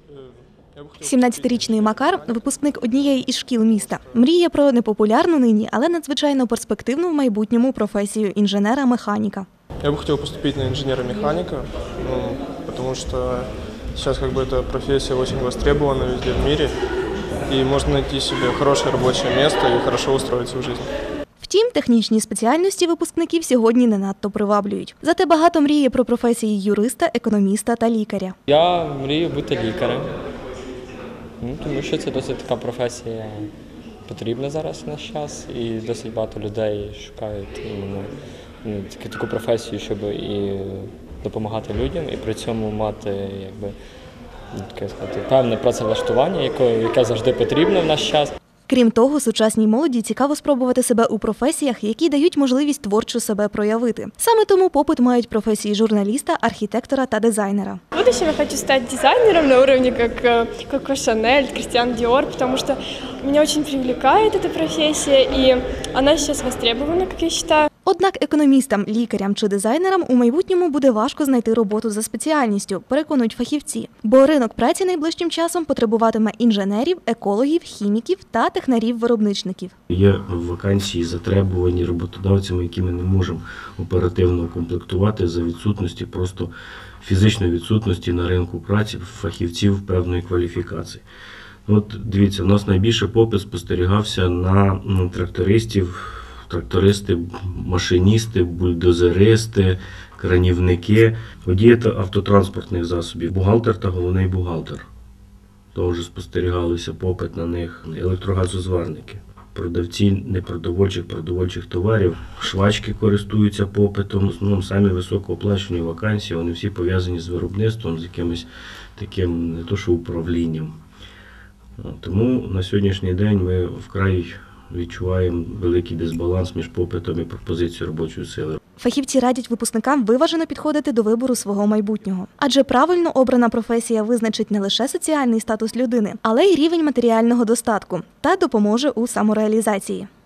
17-річний Макар – випускник однієї із шкіл міста. Мріє про непопулярну нині, але надзвичайно перспективну в майбутньому професію інженера-механіка. Я бы хотел поступить на инженера-механика, потому что сейчас эта профессия очень востребована везде в мире, и можно найти себе хорошее рабочее место и хорошо устроиться в жизни. Втім, технічні спеціальності випускників сьогодні не надто приваблюють. Зате багато мріє про професії юриста, економіста та лікаря. Я мрію бути лікарем, тому що це досить така професія потрібна зараз в наш час, і досить багато людей шукають таку професію, щоб і допомагати людям, і при цьому мати певне працевлаштування, яке завжди потрібно в наш час. Крім того, сучасній молоді цікаво спробувати себе у професіях, які дають можливість творчо себе проявити. Саме тому попит мають професії журналіста, архітектора та дизайнера. В будущем я хочу стать дизайнером на уровне как Коко Шанель, Кристиан Диор, потому что меня очень привлекает эта профессия, и она сейчас востребована, как я считаю. Однак економістам, лікарям чи дизайнерам у майбутньому буде важко знайти роботу за спеціальністю, переконують фахівці. Бо ринок праці найближчим часом потребуватиме інженерів, екологів, хіміків та технарів-виробничників. Є вакансії, затребувані роботодавцями, які ми не можемо оперативно укомплектувати за відсутності, просто фізичної відсутності на ринку праці фахівців певної кваліфікації. От дивіться, у нас найбільше попит спостерігався на трактористів, трактористи, машиністи, бульдозеристи, кранівники, водії автотранспортних засобів, бухгалтер та головний бухгалтер. Теж спостерігалися попит на них, електрогазозварники, продавці непродовольчих, продовольчих товарів, швачки користуються попитом, самі високооплачувані вакансії, вони всі пов'язані з виробництвом, з якимось таким не то що управлінням. Тому на сьогоднішній день ми вкрай відчуваємо великий дисбаланс між попитом і пропозицією робочої сили. Фахівці радять випускникам виважено підходити до вибору свого майбутнього. Адже правильно обрана професія визначить не лише соціальний статус людини, але й рівень матеріального достатку та допоможе у самореалізації.